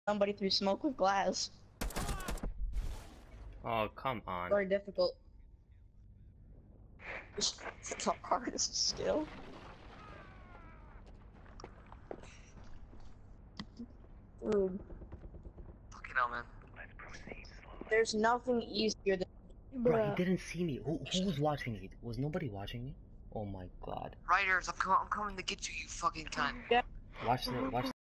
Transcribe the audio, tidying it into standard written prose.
somebody through smoke with glass. Oh, come on. Very difficult. It's the hardest skill. Dude, Fucking hell, man. there's nothing easier than. Bro, he didn't see me. Who was watching me? Was nobody watching me? Oh my god. Riders, I'm coming to get you, you fucking cunt. Watch